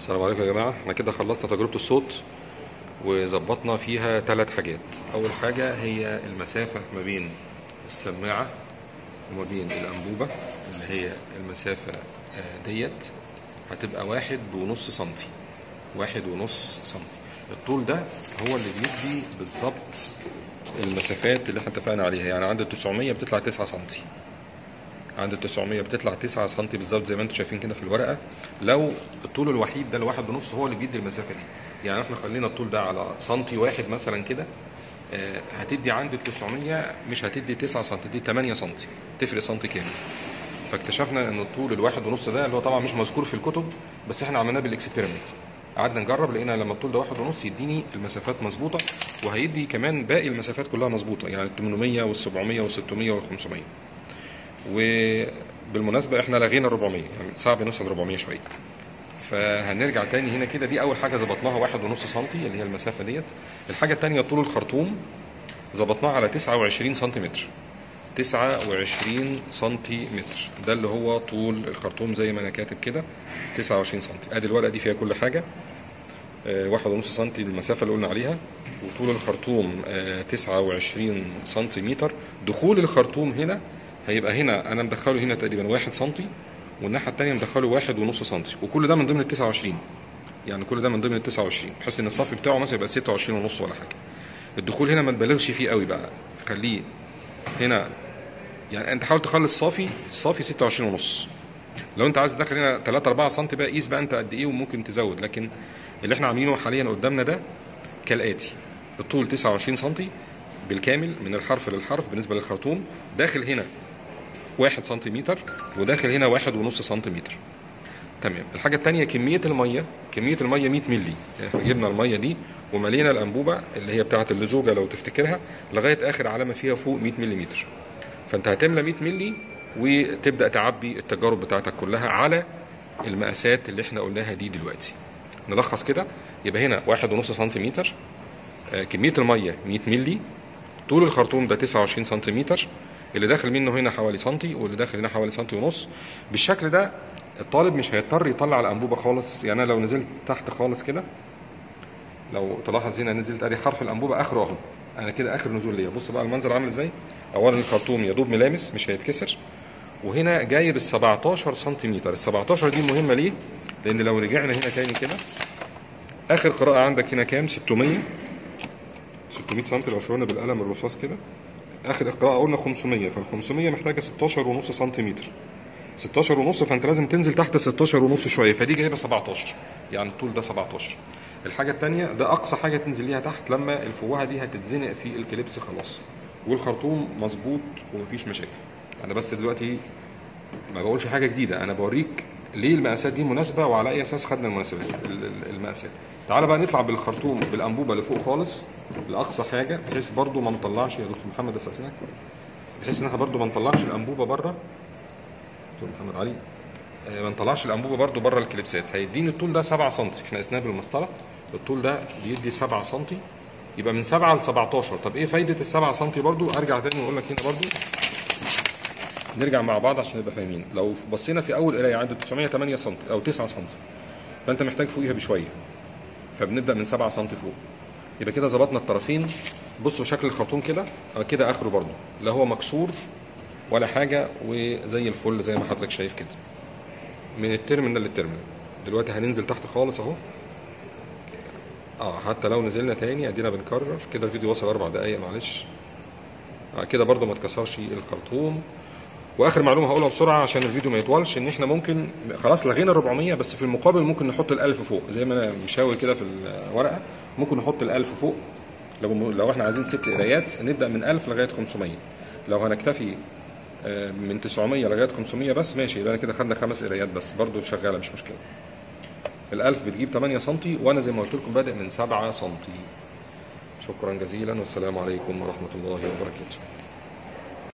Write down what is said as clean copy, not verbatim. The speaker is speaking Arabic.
السلام عليكم يا جماعة. احنا كده خلصنا تجربة الصوت وظبطنا فيها 3 حاجات. أول حاجة هي المسافة ما بين السماعة وما بين الأنبوبة، اللي هي المسافة ديت هتبقى 1.5 سنتي. 1.5 سنتي. الطول ده هو اللي بيدي بالظبط المسافات اللي احنا اتفقنا عليها. يعني عند 900 بتطلع 9 سنتي، عند 900 بتطلع 9 سم بالظبط زي ما انتم شايفين كده في الورقه. لو الطول الوحيد ده الواحد ونص هو اللي بيدي المسافه دي، يعني احنا خلينا الطول ده على سنتي واحد مثلا كده، هتدي عند 900 مش هتدي 9 سم، دي 8 سم، تفرق سنتي كامل. فاكتشفنا ان الطول الواحد ونص ده اللي هو طبعا مش مذكور في الكتب، بس احنا عملناه بالاكسبيرمنت. قعدنا نجرب، لقينا لما الطول ده واحد ونص يديني المسافات مظبوطه، وهيدي كمان باقي المسافات كلها مظبوطه، يعني 800 وال 700 وال 600 وال 500. وبالمناسبة احنا لغينا 400، يعني صعب نوصل 400 شوية. فهنرجع تاني هنا كده. دي أول حاجة ظبطناها 1.5 سنتي اللي هي المسافة ديت. الحاجة التانية طول الخرطوم ظبطناه على 29 سنتيمتر. 29 سنتيمتر ده اللي هو طول الخرطوم زي ما أنا كاتب كده 29 سنتي. أدي الورقة دي فيها كل حاجة. 1.5 سنتي المسافة اللي قلنا عليها، وطول الخرطوم 29 سنتيمتر. دخول الخرطوم هنا هيبقى هنا انا مدخله هنا تقريبا 1 سنتي، والناحيه الثانيه مدخله 1.5 سنتي، وكل ده من ضمن ال 29. يعني كل ده من ضمن ال 29 بحيث ان الصافي بتاعه مثلا يبقى 26 ونص ولا حاجه. الدخول هنا ما تبالغش فيه قوي بقى، خليه هنا يعني انت حاول تخلص الصافي 26 ونص. لو انت عايز تدخل هنا 3 4 سم بقى قيس بقى انت قد ايه وممكن تزود، لكن اللي احنا عاملينه حاليا قدامنا ده كالاتي: الطول 29 سم بالكامل من الحرف للحرف بالنسبه للخرطوم، داخل هنا 1 سنتيمتر، وداخل هنا 1.5 سنتيمتر. تمام. الحاجة التانية كمية المية 100 مللي. احنا جبنا المية دي وملينا الأنبوبة اللي هي بتاعة اللزوجة لو تفتكرها لغاية آخر علامة فيها فوق 100 ملم. فأنت هتملى 100 مللي وتبدأ تعبي التجارب بتاعتك كلها على المقاسات اللي احنا قلناها دي دلوقتي. نلخص كده، يبقى هنا 1.5 سنتيمتر، كمية المية 100 مللي، طول الخرطوم ده 29 سنتيمتر، اللي داخل منه هنا حوالي سنتي واللي داخل هنا حوالي سنتي ونص. بالشكل ده الطالب مش هيضطر يطلع الانبوبه خالص. يعني انا لو نزلت تحت خالص كده، لو تلاحظ هنا نزلت ادي حرف الانبوبه اخره اهو، انا كده اخر نزول ليا. بص بقى المنظر عامل ازاي. اولا الخرطوم يا دوب ملامس مش هيتكسر، وهنا جايب ال 17 سنتيمتر. ال 17 دي مهمه ليه؟ لان لو رجعنا هنا تاني كده، اخر قراءه عندك هنا كام؟ 600 سم. لو شاورنا بالقلم الرصاص كده اخر قراءه قلنا 500، فال 500 محتاجه 16 ونص سنتيمتر. 16 ونص، فانت لازم تنزل تحت 16 ونص شويه، فدي جايبه 17، يعني الطول ده 17. الحاجه الثانيه ده اقصى حاجه تنزل ليها تحت لما الفوهه دي هتتزنق في الكليبس خلاص، والخرطوم مظبوط ومفيش مشاكل. انا بس دلوقتي ما بقولش حاجه جديده، انا بوريك ليه المقاسات دي مناسبه وعلى اي اساس خدنا المقاسات. تعال بقى نطلع بالخرطوم بالانبوبه لفوق خالص لاقصى حاجه، بحيث برضو ما نطلعش يا دكتور محمد استاذنك، بحيث ان احنا برضو ما نطلعش الانبوبه بره. دكتور محمد علي، ما نطلعش الانبوبه برضو بره الكليبسات. هيديني الطول ده 7 سم، احنا قسناه بالمسطره، الطول ده بيدي 7 سم، يبقى من 7 ل 17. طب ايه فايده ال 7 سم؟ برضو ارجع تاني واقول لك هنا برضو نرجع مع بعض عشان نبقى فاهمين. لو بصينا في اول قرايه عند 908 سم او 9 سم، فانت محتاج فوقيها بشويه، فبنبدا من 7 سم فوق. يبقى كده ظبطنا الطرفين. بصوا شكل الخرطوم كده، كده اخره برضو لا هو مكسور ولا حاجه، وزي الفل زي ما حضرتك شايف كده من الترمينال للترمينال. دلوقتي هننزل تحت خالص اهو. حتى لو نزلنا تاني ادينا بنكرر كده. الفيديو وصل 4 دقايق معلش. كده برضو ما اتكسرش الخرطوم. واخر معلومه هقولها بسرعه عشان الفيديو ما يطولش، ان احنا ممكن خلاص لغينا 400، بس في المقابل ممكن نحط ال1000 فوق زي ما انا مشاور كده في الورقه. ممكن نحط ال1000 فوق لو احنا عايزين 6 قرايات، نبدا من 1000 لغايه 500. لو هنكتفي من 900 لغايه 500 بس ماشي، يبقى كده خدنا 5 قرايات بس، برضو شغاله مش مشكله. ال1000 بتجيب 8 سم، وانا زي ما قلت لكم بادئ من 7 سم. شكرا جزيلا والسلام عليكم ورحمه الله وبركاته.